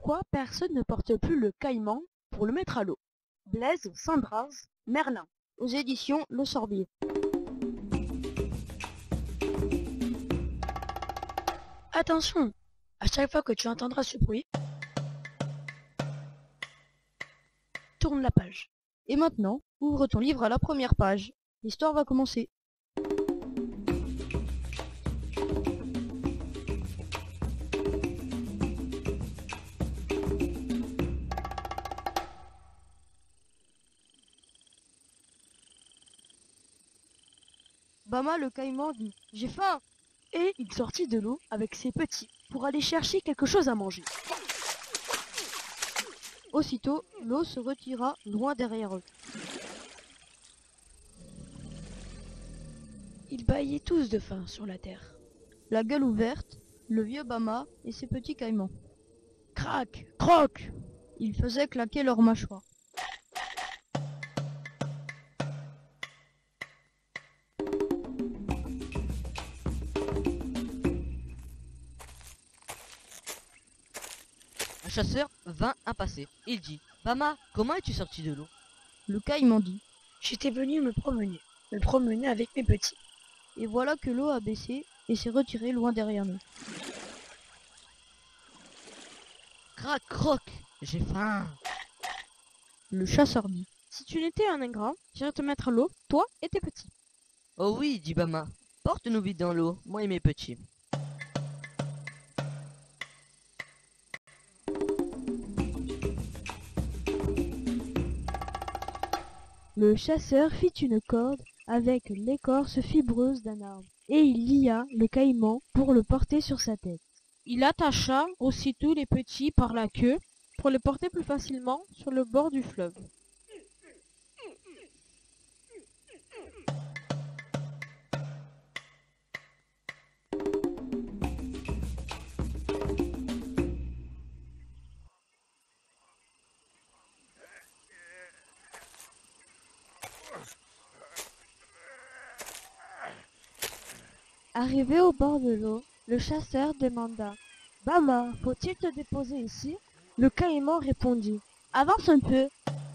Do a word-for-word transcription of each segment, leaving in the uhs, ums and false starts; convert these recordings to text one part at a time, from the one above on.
Pourquoi personne ne porte plus le caïman pour le mettre à l'eau? Blaise Sandras Merlin, aux éditions Le Sorbier. Attention, à chaque fois que tu entendras ce bruit, tourne la page. Et maintenant, ouvre ton livre à la première page. L'histoire va commencer. Bama le caïman dit « J'ai faim !» Et il sortit de l'eau avec ses petits pour aller chercher quelque chose à manger. Aussitôt, l'eau se retira loin derrière eux. Ils bâillaient tous de faim sur la terre. La gueule ouverte, le vieux Bama et ses petits caïmans. Crac, croc, Ils faisaient claquer leurs mâchoires. Un chasseur vint à passer. Il dit « Bama, comment es-tu sorti de l'eau ?» Le caïman dit j'étais venu me promener, me promener avec mes petits. Et voilà que l'eau a baissé et s'est retirée loin derrière nous. Crac, croc, j'ai faim. Le chasseur dit Si tu n'étais un ingrat, j'irais te mettre à l'eau, toi et tes petits. Oh oui, dit Bama, porte-nous vite dans l'eau, moi et mes petits. Le chasseur fit une corde avec l'écorce fibreuse d'un arbre, et il lia le caïman pour le porter sur sa tête. Il attacha aussitôt les petits par la queue pour les porter plus facilement sur le bord du fleuve. Arrivé au bord de l'eau, le chasseur demanda « Bama, faut-il te déposer ici ?» Le caïman répondit « Avance un peu !»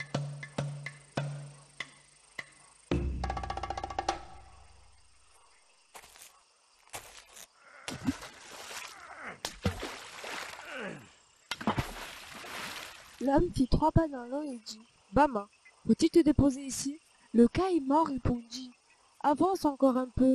L'homme fit trois pas dans l'eau et dit « Bama, faut-il te déposer ici ?» Le caïman répondit « Avance encore un peu !»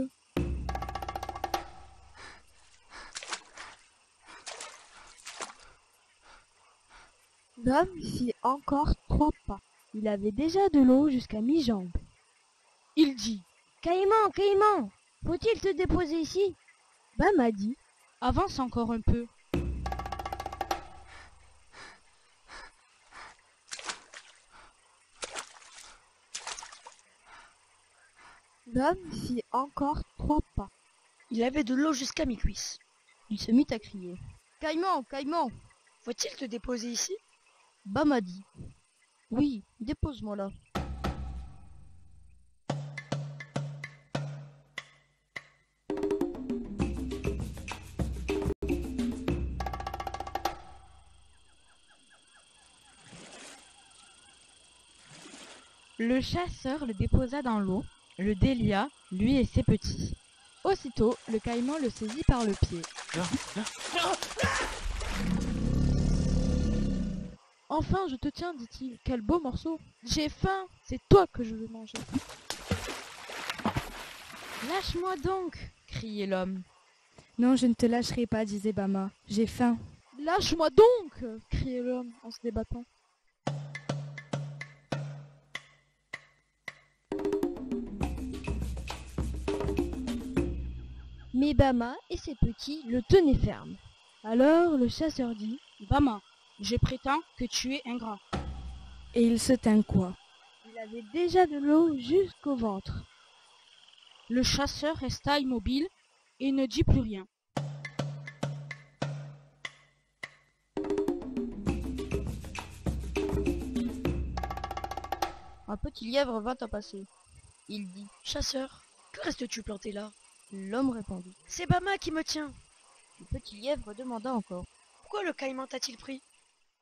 L'homme fit encore trois pas. Il avait déjà de l'eau jusqu'à mi-jambe. Il dit Caïman, Caïman, faut-il te déposer ici? Bama dit avance encore un peu. L'homme fit encore trois pas. Il avait de l'eau jusqu'à mi-cuisse. Il se mit à crier Caïman, Caïman, Faut-il te déposer ici? Bama dit oui, dépose-moi là. Le chasseur le déposa dans l'eau, le délia, lui et ses petits. Aussitôt, le caïman le saisit par le pied. Enfin, je te tiens, dit-il. Quel beau morceau. J'ai faim, c'est toi que je veux manger. Lâche-moi donc, criait l'homme. Non, je ne te lâcherai pas, disait Bama. J'ai faim. Lâche-moi donc, criait l'homme en se débattant. Mais Bama et ses petits le tenaient ferme. Alors le chasseur dit Bama, je prétends que tu es ingrat. Et il se tint quoi? Il avait déjà de l'eau jusqu'au ventre. Le chasseur resta immobile et ne dit plus rien. Un petit lièvre vint à passer. Il dit Chasseur, que restes-tu planté là? L'homme répondit C'est Bama qui me tient. Le petit lièvre demanda encore Pourquoi le caïman t'a-t-il pris?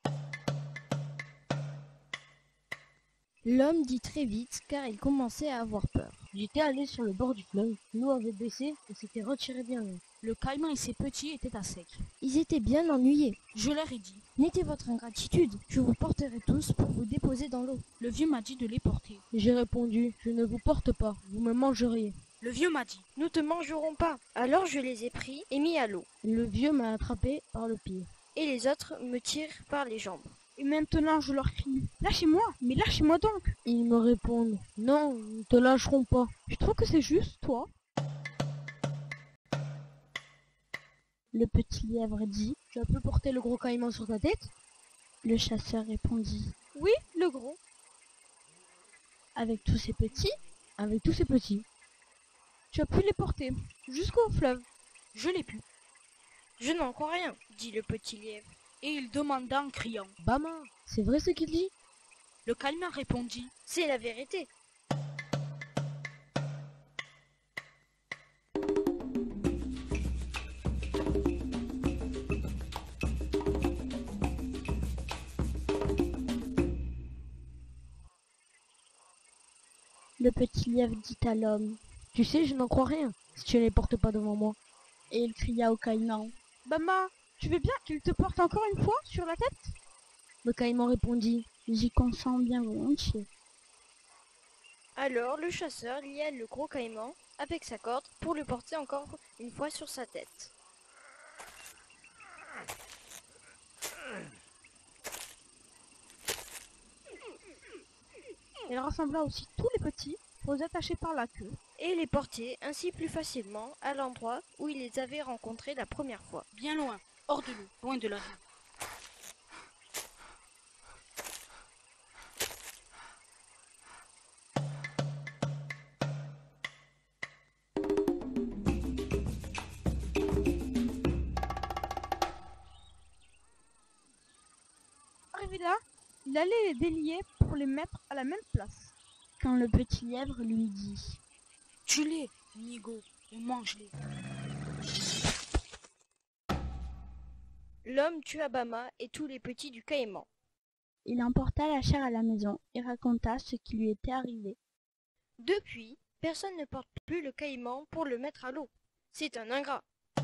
L'homme dit très vite car il commençait à avoir peur. J'étais allé sur le bord du fleuve, l'eau avait baissé et s'était retirée bien loin. Le caïman et ses petits étaient à sec. Ils étaient bien ennuyés. Je leur ai dit. N'était votre ingratitude, je vous porterai tous pour vous déposer dans l'eau. Le vieux m'a dit de les porter. J'ai répondu, je ne vous porte pas, vous me mangeriez. Le vieux m'a dit. Nous te mangerons pas. Alors je les ai pris et mis à l'eau. Le vieux m'a attrapé par le pied. Et les autres me tirent par les jambes. Et maintenant je leur crie. Lâchez-moi, mais lâchez-moi donc. Ils me répondent, non, nous ne te lâcherons pas. Je trouve que c'est juste, toi. Le petit lièvre dit. Tu as pu porter le gros caïman sur ta tête? Le chasseur répondit. Oui, le gros. Avec tous ces petits? Avec tous ces petits. Tu as pu les porter jusqu'au fleuve. Je l'ai pu. Je n'en crois rien, dit le petit lièvre. Et il demanda en criant. Bama, c'est vrai ce qu'il dit? Le caïman répondit. C'est la vérité. Le petit lièvre dit à l'homme. Tu sais, je n'en crois rien, si tu ne les portes pas devant moi. Et il cria au caïman. Bama, tu veux bien qu'il te porte encore une fois sur la tête? Le caïman répondit. J'y consens bien volontiers. Alors le chasseur lia le gros caïman avec sa corde pour le porter encore une fois sur sa tête. Il rassembla aussi tous les petits pour les attacher par la queue. Et les porter ainsi plus facilement à l'endroit où il les avait rencontrés la première fois. Bien loin, hors de l'eau, loin de la vue. Arrivé là, il allait les délier pour les mettre à la même place. Quand le petit lièvre lui dit. Tue-les, Nigo, et mange-les. L'homme tua Bama et tous les petits du caïman. Il emporta la chair à la maison et raconta ce qui lui était arrivé. Depuis, personne ne porte plus le caïman pour le mettre à l'eau. C'est un ingrat.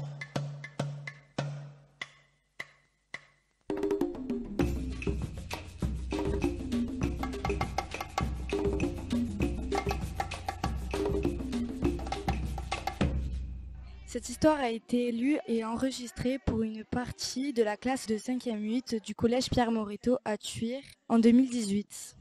Cette histoire a été lue et enregistrée pour une partie de la classe de cinquième huit du collège Pierre Moreto à Thuir en deux mille dix-huit.